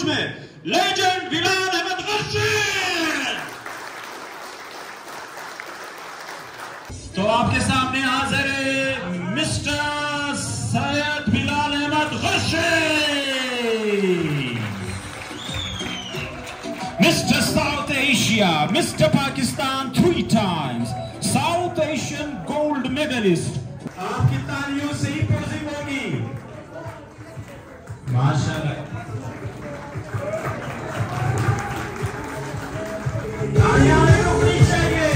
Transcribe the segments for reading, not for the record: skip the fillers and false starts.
में लेजेंड बिलाल अहमद गर्शी। तो आपके सामने हाजिर है mister Syed Bilal Ahmed Garshi, mister South Asia, mister Pakistan 3 times, South Asian gold medalist. आपकी तालियों से ही पोजिंग होगी माशाल्लाह। तालियां रुकनी चाहिए।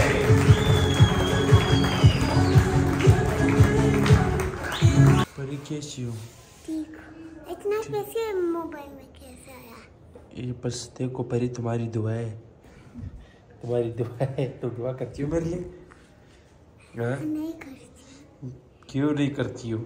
परी कैसी हो? ठीक। इतना पैसे मोबाइल में कैसे आया? ये बस देखो परी, तुम्हारी दुआ है, तुम्हारी दुआ है। तो दुआ करती हो मेरे लिए? हाँ? नहीं करती। क्यों नहीं करती हो?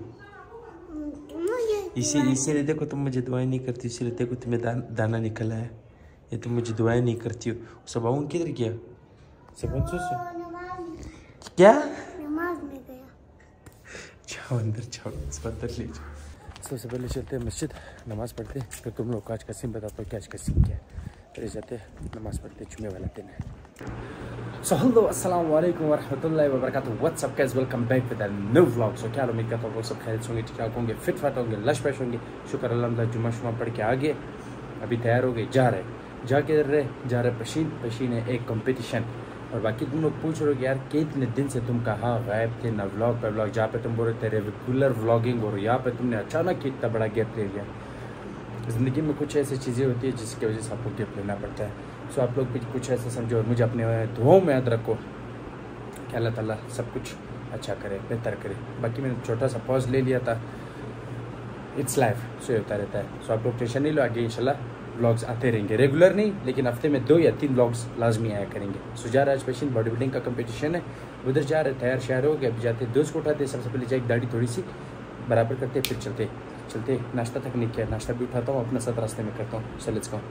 इसीलिए देखो तुम मुझे दुआएं नहीं करती, इसीलिए देखो तुम्हें दाना निकला है। ये तुम मुझे दुआएं नहीं करती हो। सबाउन किधर गया? सबाउन क्या? नमाज में गया। जाओ अंदर, जाओ अंदर ले जाओ। सबसे पहले चलते हैं मस्जिद, नमाज पढ़ते हैं, फिर तुम लोग आज का सीन बताता हूँ कि आज का सीन क्या है। फिर जाते हैं नमाज पढ़ते, जुम्मे वाला दिन है। सो हेलो अस्सलाम वालेकुम वरहमतुल्लाहि वबरकातुहू। What's up guys, welcome back with a new vlog. So क्या उम्मीद करता हूँ सब खैरियत होंगे, ठीक ठाक होंगे, फिट फाट होंगे, लश पैश होंगे। शुक्र अल्हम्दुलिल्लाह, जुम्मा शुमा पढ़ के आ गए, अभी तैयार हो गए, जा रहे पशीन है एक कंपटीशन। और बाकी तुम लोग पूछ रहे हो कि यार कितने दिन से तुम कहाँ गायब थे, ना व्लॉग पर व्लॉग, जहाँ पे तुम बोल रहे थे रेगुलर व्लॉगिंग, और यहाँ पे तुमने अचानक इतना बड़ा गैप ले लिया। ज़िंदगी में कुछ ऐसी चीज़ें होती है जिसकी वजह से आपको गैप लेना पड़ता है। सो आप लोग भी कुछ ऐसा समझो और मुझे अपने दुआओं में याद रखो कि अल्लाह ताला सब कुछ अच्छा करे, बेहतर करे। बाकी मैंने छोटा सा पॉज ले लिया था, इट्स लाइफ, सो होता रहता है। सो आप लोग टेंशन नहीं लो, आगे इंशाल्लाह व्लॉग्स आते रहेंगे, रेगुलर नहीं लेकिन हफ्ते में 2 या 3 व्लॉग्स लाजमी आया करेंगे। सो जा रहा है आज पेशेंट बॉडी बिल्डिंग का कंपटीशन है, उधर जा रहे, तैयार शहर हो गए, अभी जाते दोस्त को उठाते, सबसे पहले जाए दाढ़ी थोड़ी सी बराबर करते, फिर चलते नाश्ता तक नहीं किया, नाश्ता भी उठाता हूँ अपना साथ रास्ते में करता हूँ। So let's go.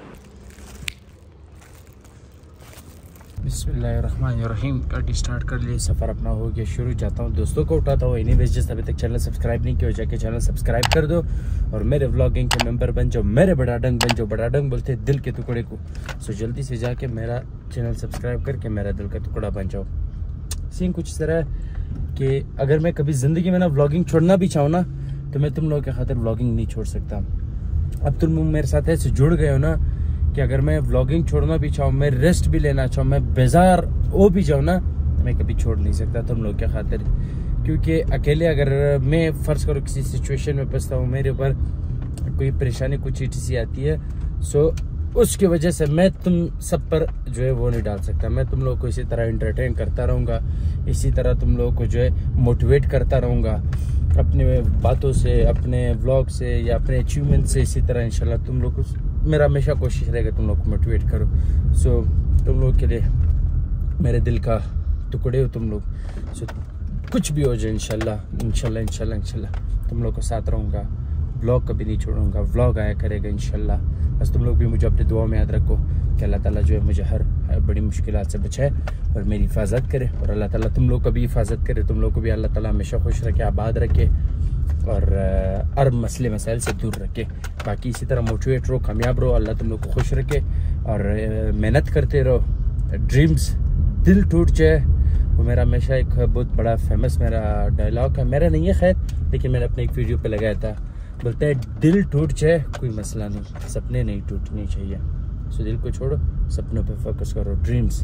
बिस्मिल्लाहिर्रहमानिर्रहीम। गाड़ी स्टार्ट कर लिए, सफ़र अपना हो गया शुरू, जाता हूँ दोस्तों को उठाता हूँ। एनीवेज जिस अभी तक चैनल सब्सक्राइब नहीं किया जाके चैनल सब्सक्राइब कर दो और मेरे व्लॉगिंग के मेंबर बन जाओ, मेरे बड़ा डंग बन जाओ। बड़ा डंग बोलते दिल के टुकड़े को। सो जल्दी से जाके मेरा चैनल सब्सक्राइब करके मेरा दिल का टुकड़ा बन जाओ। सीन कुछ इस तरह है कि अगर मैं कभी ज़िंदगी में ना व्लॉगिंग छोड़ना भी चाहूँ ना, तो मैं तुम लोगों के खातिर व्लॉगिंग नहीं छोड़ सकता। अब तुम मेरे साथ ऐसे जुड़ गए हो ना कि अगर मैं व्लॉगिंग छोड़ना भी चाहूँ, मैं रेस्ट भी लेना चाहूँ, मैं बेजार हो भी जाऊँ ना, तो मैं कभी छोड़ नहीं सकता तुम लोग के खातिर। क्योंकि अकेले अगर मैं फ़र्ज़ करो किसी सिचुएशन में फंसता हूँ, मेरे ऊपर कोई परेशानी कुछ चीज़ सी आती है, सो उसकी वजह से मैं तुम सब पर जो है वो नहीं डाल सकता। मैं तुम लोग को इसी तरह इंटरटेन करता रहूँगा, इसी तरह तुम लोग को जो है मोटिवेट करता रहूँगा अपने बातों से, अपने व्लॉग से या अपने अचीवमेंट से। इसी तरह इंशाल्लाह तुम लोग को मेरा हमेशा कोशिश रहेगा तुम लोग को मोटिवेट करो। सो तुम लोग के लिए मेरे दिल का टुकड़े हो तुम लोग। सो कुछ भी हो जाए इंशाल्लाह तुम लोग को साथ रहूँगा, व्लॉग कभी नहीं छोड़ूंगा, व्लॉग आया करेगा इंशाल्लाह। बस तुम लोग भी मुझे अपनी दुआ में याद रखो कि अल्लाह ताला जो है मुझे हर बड़ी मुश्किलात से बचाए और मेरी हिफाजत करे, और अल्लाह ताला तुम लोग को भी हिफाजत करे, तुम लोग को भी अल्लाह ताला हमेशा खुश रखे, आबाद रखे और हर मसले मसाइल से दूर रखे। बाकी इसी तरह मोटिवेट रहो, कामयाब रहो, अल्लाह तुम लोग को खुश रखे और मेहनत करते रहो। ड्रीम्स दिल टूट जाए, वो मेरा हमेशा एक बहुत बड़ा फेमस मेरा डायलॉग है, मेरा नहीं है खैर, लेकिन मैंने अपने एक वीडियो पे लगाया था। बोलता है दिल टूट जाए कोई मसला नहीं, सपने नहीं टूटने चाहिए। सो दिल को छोड़ो, सपनों पे फोकस करो,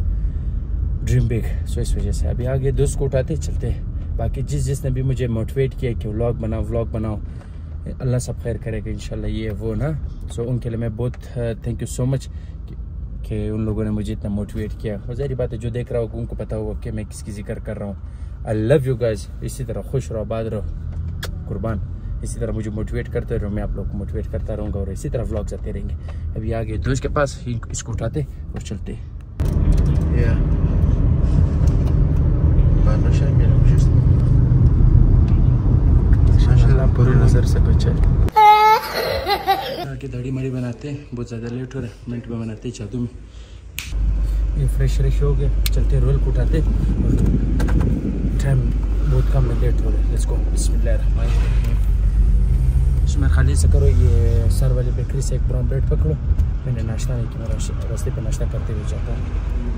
ड्रीम बिग। सो इस वजह से अभी आगे दोस्त को उठाते चलते। बाकी जिसने भी मुझे मोटिवेट किया कि व्लॉग बनाओ, अल्लाह सब खैर करेगा इंशाल्लाह, ये वो ना। सो उनके लिए मैं बहुत थैंक यू सो मच कि उन लोगों ने मुझे इतना मोटिवेट किया। और ज़ाहिर बात है जो देख रहा होगा उनको पता होगा कि मैं किसकी जिक्र कर रहा हूँ। I love you guys. इसी तरह खुश रहो, आबाद रहो, कुर्बान। इसी तरह मुझे मोटिवेट करते रहो, मैं आप लोग को मोटिवेट करता रहूँगा और इसी तरह व्लॉग्स आते रहेंगे। अभी आगे दोस्त के पास इसको उठाते और चलते। पूरी नज़र से बचे आके दाढ़ी माड़ी बनाते हैं, बहुत ज़्यादा लेट हो रहा है, मिनट में बनाते हैं जादू में। ये फ्रेश हो गए, चलते रोल को उठाते और टाइम बहुत कम में लेट हो रहा है। Let's go. बिस्मिल्लाहिर्रहमानिर्रहीम। इसमें खाली से करो, ये सर वाली बेकरी से एक ब्राउन ब्रेड पकड़ो, मैंने नाश्ता नहीं किया, रास्ते पे नाश्ता करते हुए जाता हूँ।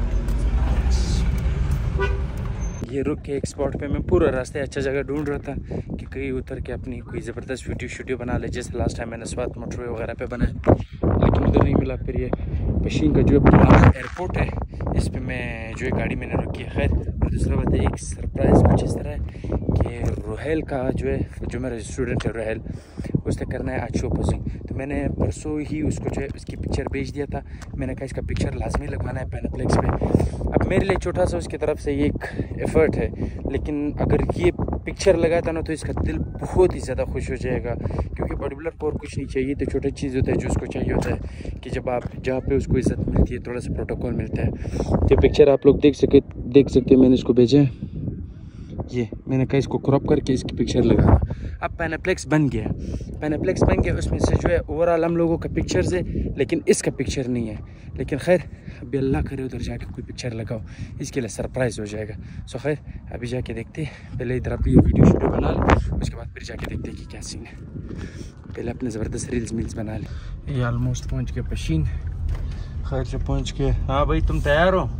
ये रुक के एक स्पॉट पे मैं पूरा रास्ते अच्छा जगह ढूंढ रहा था कि कहीं उतर के अपनी कोई ज़बरदस्त वीडियो बना ले, जैसे लास्ट टाइम मैंने स्वात मोटरवे वगैरह पे बनाया, लेकिन उधर नहीं मिला। फिर ये पशीन का जो एयरपोर्ट है, इस पे मैं जो है गाड़ी मैंने रखी है। खैर, और दूसरा बात है, एक सरप्राइज़ कुछ इस तरह है कि रोहेल का जो है, जो मेरा स्टूडेंट है रोहेल, उसने करना है आज शो पोजिंग। तो मैंने परसों ही उसको जो है उसकी पिक्चर भेज दिया था। मैंने कहा इसका पिक्चर लाजमी लगवाना है पैनाप्लेक्स पे। अब मेरे लिए छोटा सा उसकी तरफ से ये एक एफ़र्ट है, लेकिन अगर ये पिक्चर लगाता ना तो इसका दिल बहुत ही ज़्यादा खुश हो जाएगा, क्योंकि बॉडी बिल्डर को और कुछ नहीं चाहिए, तो छोटी चीज़ होता है जो उसको चाहिए होता है कि जब आप जहाँ पे उसको इज़्ज़त मिलती है, थोड़ा सा प्रोटोकॉल मिलता है। तो पिक्चर आप लोग देख सकते मैंने इसको भेजा है। ये मैंने कहा इसको क्रॉप करके इसकी पिक्चर लगाना। अब पैनाप्लेक्स बन गया, उसमें से जो है ओवरऑल हम लोगों का पिक्चर्स है, लेकिन इसका पिक्चर नहीं है। लेकिन खैर, अभी अल्लाह करे उधर जाके कोई पिक्चर लगाओ, इसके लिए सरप्राइज़ हो जाएगा। सो खैर, अभी जाके देखते, पहले इधर अपनी वीडियो बना ले, उसके बाद फिर जाके देखते कि क्या सीन है। पहले अपने ज़बरदस्त रील्स बना ले। ये ऑलमोस्ट पहुँच गया पशीन। खैर से पहुँच के, हाँ भाई तुम तैयार हो?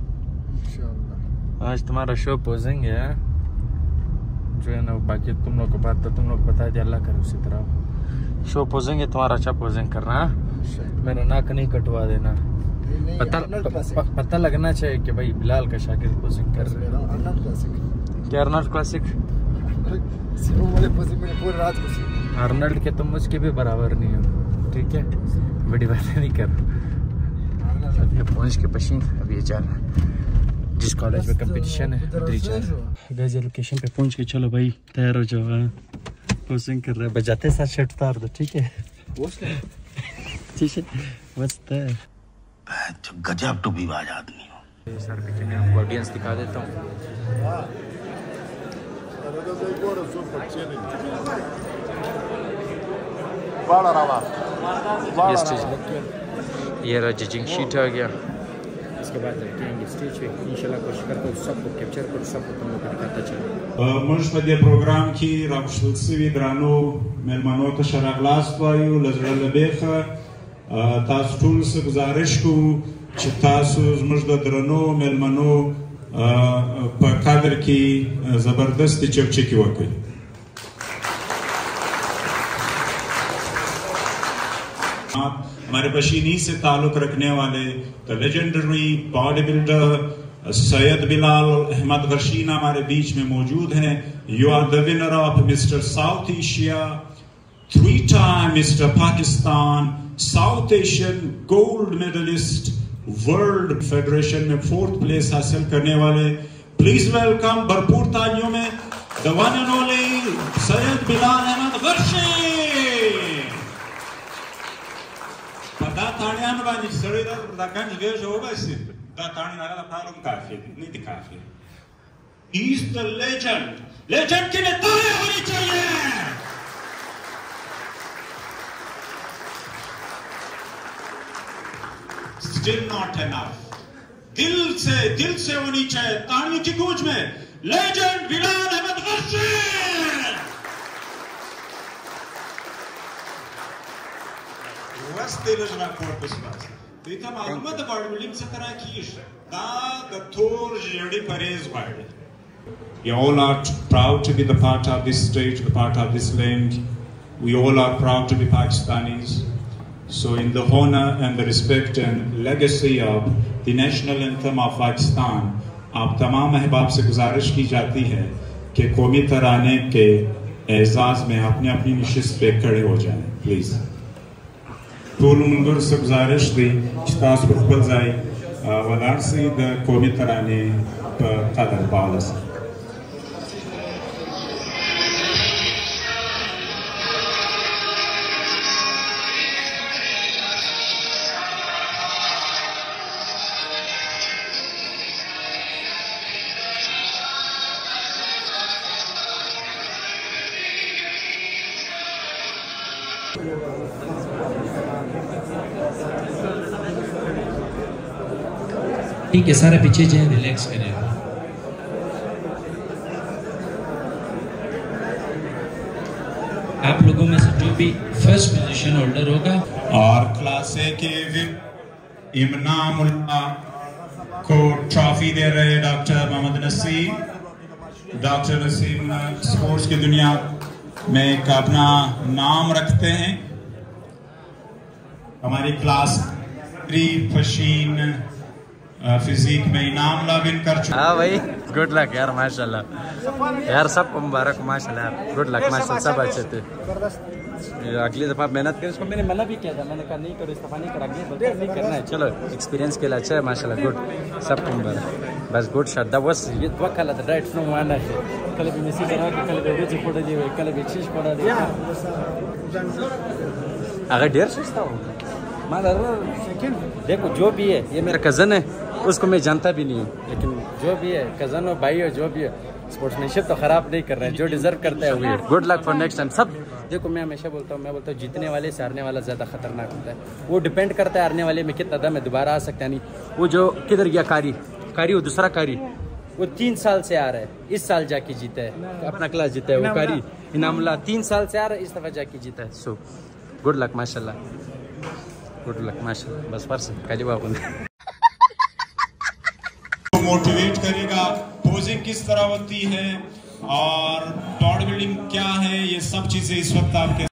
आज तुम्हारा शो पोजिंग है जो है ना, बाकी तुम लोग को बात तो तुम लोग बता दिया, अल्लाह करे उसी तरह शो पोजिंग है तुम्हारा। अच्छा पोजिंग करना, मैंने नाक नहीं कटवा देना। पता लगना चाहिए कि भाई बिलाल का शागिर्द पोजिंग कर रहे हैं। क्या अर्नल्ड क्लासिक? अर्नल्ड के तुम उसके भी बराबर नहीं हो, ठीक है? बड़ी बातें नहीं कर। अभी पहुँच के पशीन, अभी ये जा रहा है जिस कॉलेज में कंपटीशन है उधर ही जा रहा है। गाइस लोकेशन पे पहुंच के, चलो भाई तैयार हो जाओ, पोजिंग कर रहा है। बजाते साथ शर्ट उतार दो, ठीक है? ठीक है, मस्त है। गजब टूबीबाज आदमी हो। सर पीछे मैं आपको ऑडियंस दिखा देता हूँ। ये स्टेज लग गया, ये रहा जजिंग शीट आ गया। इसके बाद जाएंगे स्टेज पे, इंशाल्लाह कोशिश करता हूँ सबको कैप्चर कर, सबको तुम लोग को दिखाता चलो। موږ په دې پروګرام کې راغښتل شوي درانو مېلمنو ته ښه راغلاست وایو. له زړه له بیخه تاسو ټولو څه ګزارش کوو چې تاسو زموږ د درنو مېلمنو په قدر کې زبردستې چکچکې وکړئ. हमारे पशीनी से ताल्लुक रखने वाले the legendary bodybuilder Syed Bilal Ahmed गर्शीना हमारे बीच में मौजूद हैं। You are the winner of mister South Asia, 3 time mister Pakistan, South Asian gold medalist, world federation में 4th प्लेस हासिल करने वाले। प्लीज वेलकम भरपूर तालियों में the one and only Syed Bilal Ahmed Garshi. دا تاڼیان باندې سړی دا ګنج ګیژ وباسي، دا تاڼي هغه لپاره هم کافي دي، نه دي کافي. He is the legend. Legend के लिए तालियां होनी चाहिए. Still not enough. दिल से होनी चाहिए तालियों की गूंज में legend Bilal Ahmed गर्शी. Stay lejna corpus bas. तो इतना मालूम है तो बॉडी बिल्डिंग से तरह की दा the Thor जड़ी परेज बाड़ी. We all are proud to be the part of this state, the part of this land. We all are proud to be Pakistanis. So in the honor and the respect and legacy of the national anthem of Pakistan, आप तमाम अहबाब से गुजारिश की जाती है कि कौमी तराने के एजाज में अपने अपनी नशिस्त पे खड़े हो जाएं, प्लीज. ټول ملګرو څخه گزارش دی چې تاسو په خپل ځای ولاړ شئ د قومي ترانې په قدر باور سره. ठीक है, सारे पीछे जाए, रिलैक्स करें। आप लोगों में से जो भी फर्स्ट पोजीशन होल्डर होगा और क्लास ए के इमनामुल्ला को ट्रॉफी दे रहे doctor Mohammad Naseem. Doctor Naseem sports की दुनिया में एक अपना नाम रखते हैं। हमारी क्लास 3 फशीन फिजिक में इनाम लाविन कर चुके। हाँ भाई, गुड लक यार, माशाल्लाह यार, सबको मुबारक माशाल्लाह यार, गुड लक माशाल्लाह, सब अच्छे थे। अगली दफ़ा मेहनत करें, इसको मैंने मना भी किया था, मैंने कहा नहीं करो, इस दफ़ा नहीं करा, नहीं करना है, चलो एक्सपीरियंस के लिए अच्छा है माशाल्लाह, गुड, सबको मुबारक, बस गुड शॉट द बस ये वकल द राइट फ्रॉम वन है। कल भी मेसी करा के कल भी रुचि पड़ दी, कल भी चीज पड़ा दी, अगर डेढ़ सस्ता हो मादर। देखो जो भी है, ये मेरा कज़न है, उसको मैं जानता भी नहीं हूँ, लेकिन जो भी है कज़न हो, भाई हो, जो भी है, स्पोर्ट्समैनशिप तो ख़राब नहीं कर रहे हैं, जो डिजर्व करता है वही। Good luck for next time सब। देखो मैं हमेशा बोलता हूँ, जीतने वाले से हारने वाला ज़्यादा खतरनाक होता है। वो डिपेंड करता है हारने वाले में कितना दम है, दोबारा आ सकता है नहीं। वो जो किधर गया कारी वो दूसरा कारी, वो 3 साल से आ रहा है, इस साल जाके जीता है, अपना क्लास जीता है वो कारी इनामुल्लाह, 3 साल से आ रहा है, इस दफ़ा जाके जीता है। सो गुड लक माशाल्लाह, गुड लक माशाल्लाह, बस फर्स्ट खाली बाबू मोटिवेट करेगा, पोजिंग किस तरह होती है और बॉडी बिल्डिंग क्या है, ये सब चीजें इस वक्त आपके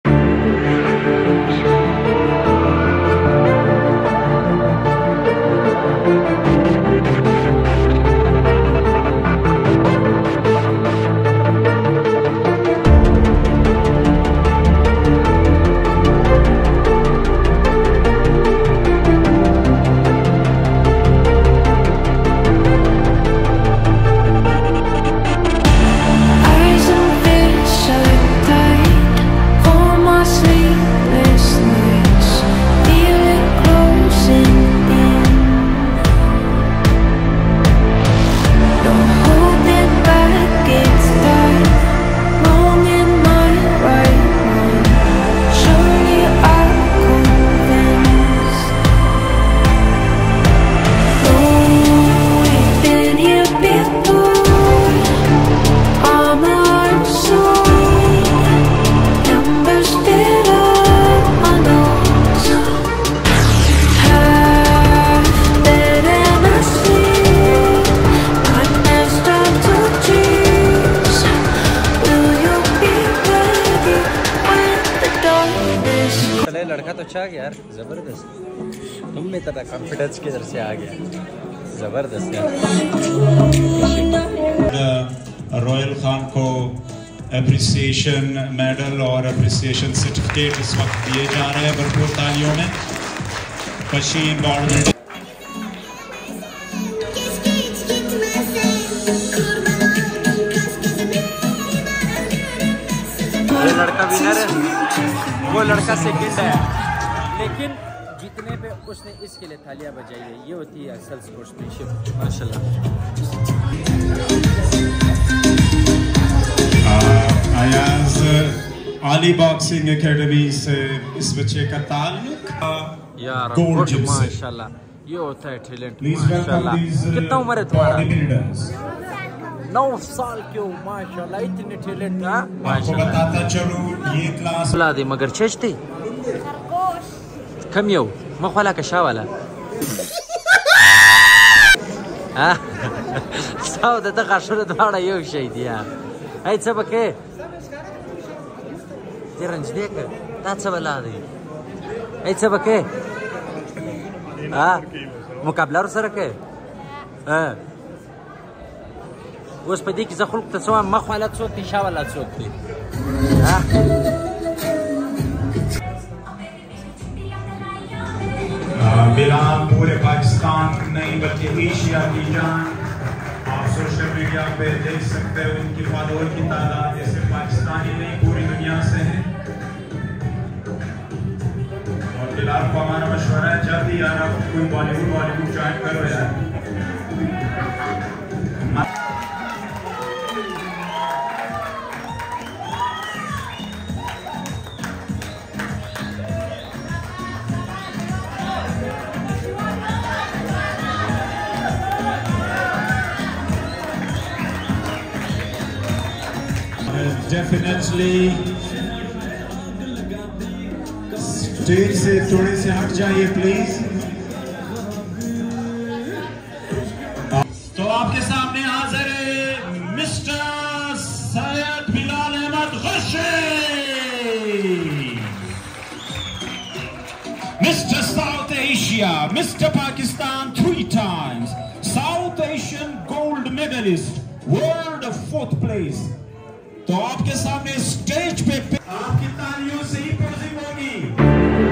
लड़का तो अच्छा गया यार, जबरदस्त। तुम में तरह कॉन्फिडेंस किधर से आ गया, जबरदस्त यार। रॉयल खान को एप्रिसिएशन मेडल और एप्रिसिएशन सर्टिफिकेट इस वक्त दिए जा रहे हैं, भरपूर तालियों में। फशीन बॉडी ये लड़का विनर है, वो लड़का सेकंड है, लेकिन जीतने पे उसने इसके लिए थालियां बजाई है। ये होती है असल स्पोर्ट्समैनशिप माशाल्लाह। अयाज आली बॉक्सिंग एकेडमी से इस बच्चे का ताल्लुक यार माशाल्लाह, ये होता है टैलेंट माशाल्लाह। कितना उम्र है तुम्हारा? 9 साल के हो माशाल्लाह, इतने टैलेंट है माशाल्लाह। बताता चलो ये क्लास ला दे मगर चेचते कम यो मखवाला का शावाला ها ساوده دغه شوره دواړه یو شی دی هاي څه بکې ترنج دې که دا څه ولا دی هاي څه بکې ها مقابله سره کې ها اوس په دې کې زه خلق ته سوام مخ ولا څوک دی شا ولا څوک دی ها बिलाल पूरे पाकिस्तान नहीं बल्कि एशिया की जान। आप सोशल मीडिया पे देख सकते हो उनकी फॉलोअर की तादाद जैसे पाकिस्तानी नहीं पूरी दुनिया से है। और बिलाल को हमारा मशवरा है जल्दी यार आप कोई बॉलीवुड ज्वाइन करो यार। स्टेज से थोड़े से हट जाइए प्लीज। तो आपके सामने हाजिर है mister Syed Bilal Ahmed Gashi, mister South Asia, mister Pakistan 3 times, South Asian gold medalist, world 4th place। तो आपके सामने स्टेज पे आपकी तालियों से ही पोजिंग होगी।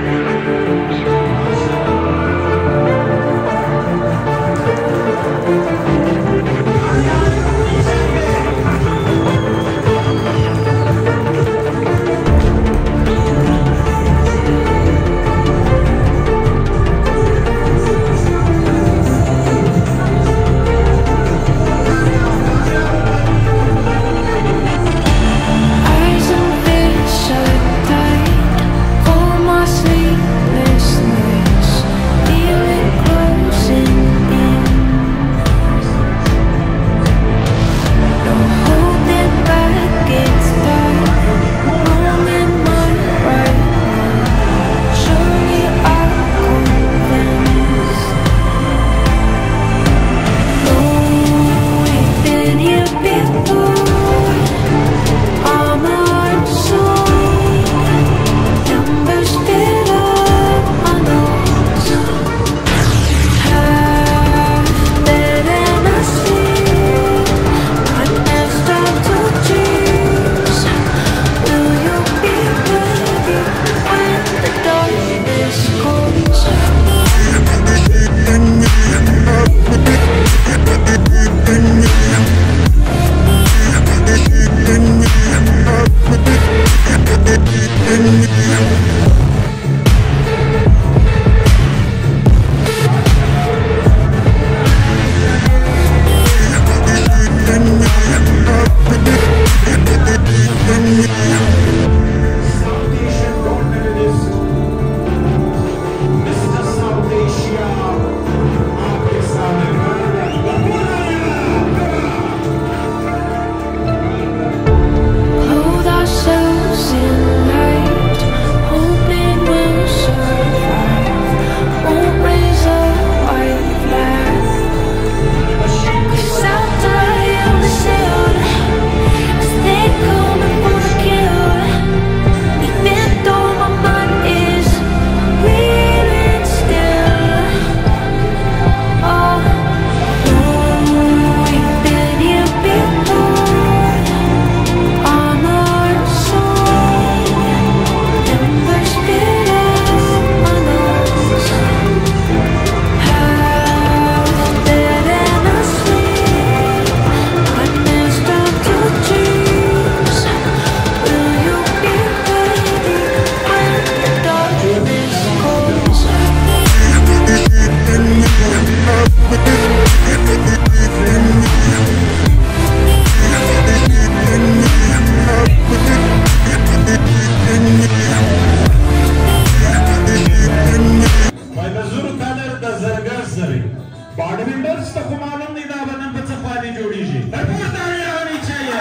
बॉडी बिल्डर्स तो मालूम नहीं था बनन पर सफारी जोड़ी जी भरपूर तालियां होनी चाहिए।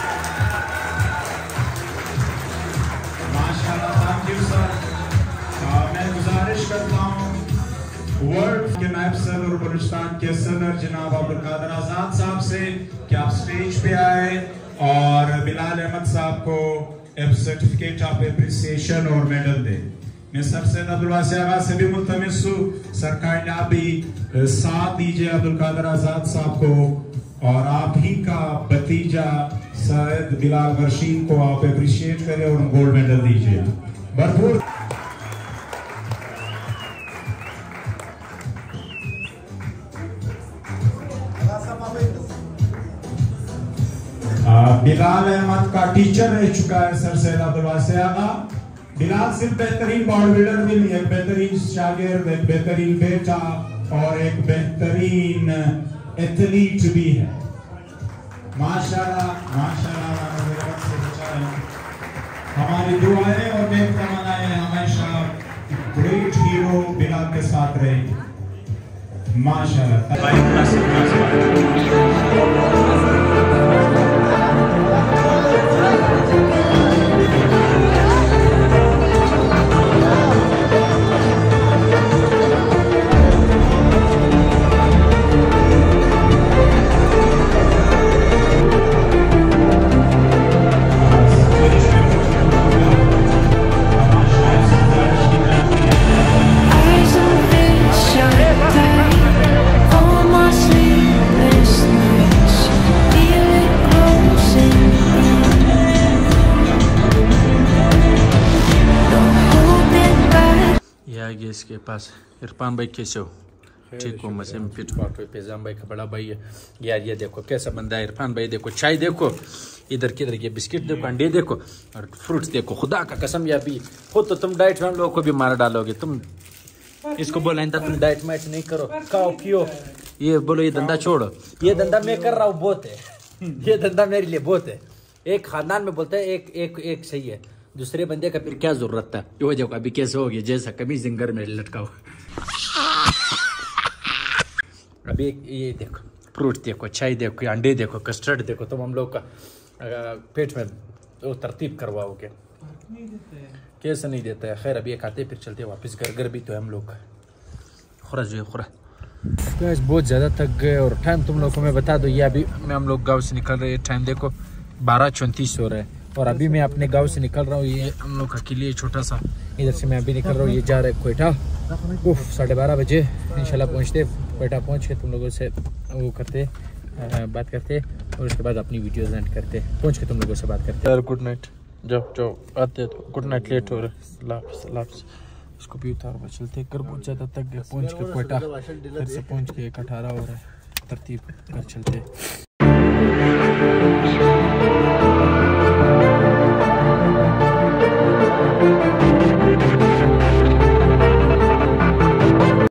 माशाल्लाह, थैंक यू सर। मैं गुजारिश करता हूं वर्ल्ड के नायब सदर और बलूचिस्तान के सदर जनाब अब्दुल कादिर आजाद साहब से कि आप स्टेज पे आए और बिलाल अहमद साहब को एक सर्टिफिकेट ऑफ एप्रिसिएशन और मेडल दे। मैं सर सैयद अब्दुल वासी आगा से भी मुल्तमिस हूँ, सरकार ने आप भी साथ दीजिए अब्दुल कादिर आजाद साहब को और आप ही का भतीजा सैयद बिलाल गशीन को आप अप्रिशिएट करें और गोल्ड मेडल दीजिए भरपूर। बिलाल अहमद का टीचर रह चुका है सर सैयद अब्दुल वासी आगा। बिलाल सिर्फ बेहतरीन बॉडी बिल्डर भी नहीं है, बेहतरीन शागिर्द, एक बेहतरीन बेटा और एक बेहतरीन एथलीट भी है। माशाल्लाह माशाल्लाह, हमारी दुआएं और नेक तमन्नाएं हमेशा ग्रेट हीरो बिलाल के साथ रहे। माशाल्लाह। इसके पास। इरफान भाई कैसे हो? ठीक हो? मसे में फिट पाट हुए। पैजाम भाई का बड़ा भाई है यार। ये देखो कैसा बंदा है इरफान भाई। देखो चाय देखो, इधर किधर ये बिस्किट देखो, अंडे देखो और फ्रूट्स देखो। खुदा का कसम या भी खुद तो तुम डाइट में हम लोगों को भी मार डालोगे। तुम इसको बोला इंदा तुम डाइट माइट नहीं करो, खाओ पियो। ये बोलो ये धंधा छोड़ो। ये धंधा मैं कर रहा हूँ बहुत है। ये धंधा मेरे लिए बहुत है। एक खानदान में बोलते हैं एक सही है, दूसरे बंदे का फिर क्या जरूरत था। वो देखो अभी कैसे हो गया, जैसा कभी जिंगर में लटका हुआ। अभी ये देखो फ्रूट देखो, चाय देखो, अंडे देखो, कस्टर्ड देखो। तुम हम लोग का पेट में वो तरतीब करवाओगे। कैसे नहीं देता है? खैर अभी एक आते फिर चलते वापस घर भी तो है हम लोग का। खुरा जो है खुरा गैस बहुत ज़्यादा थक गए। और टाइम तुम लोग को मैं बता दूँ, ये अभी हम लोग गाँव से निकल रहे हैं। टाइम देखो 12:34 हो रहा है और अभी मैं अपने गांव से निकल रहा हूँ। ये हम लोग का किले छोटा सा, इधर से मैं अभी निकल रहा हूँ। ये जा रहा है कोयटा। 12:30 बजे इंशाल्लाह पहुँचते। कोयटा पहुँच के तुम लोगों से वो करते बात करते और उसके बाद अपनी वीडियोज एंड करते। पहुँच के तुम लोगों से बात करते। यार गुड नाइट। जाओ आते तो गुड नाइट। लेट हो रहा है। इसको भी उतार चलते। कर बहुत ज़्यादा तक गए। पहुँच के कोयटा घर से पहुँच के 1:18 हो रहा है। तरतीब कर चलते।